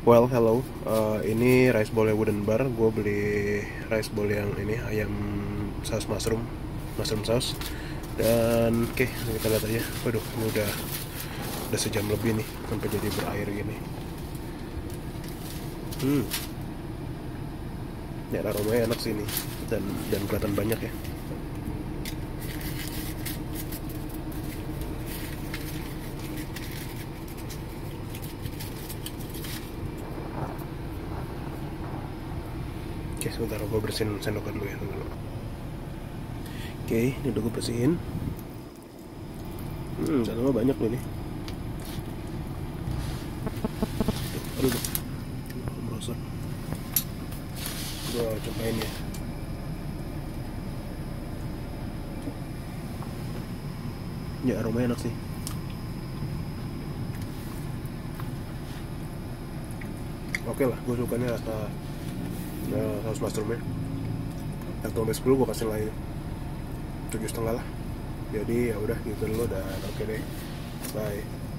Well, hello. Ini rice bowl wooden bar. Gue beli rice bowl yang ini ayam saus mushroom sauce. Dan oke, kita lihat aja. Waduh, ini udah sejam lebih nih sampai jadi berair gini. Ya aromanya enak sih ini dan kelihatan banyak ya. Oke, sebentar gue bersihin sendokan dulu ya, tunggu dulu. Oke, ini udah gue bersihin. Gak lama banyak loh ini. Aduh, merosot. Gue cobain ya. Ya aromanya enak sih. Oke lah, gue sukanya rasa saus mushroomnya. 1 sampai 10 gue kasih lagi 7,5 lah. Jadi ya udah gitu dulu dan oke deh, bye.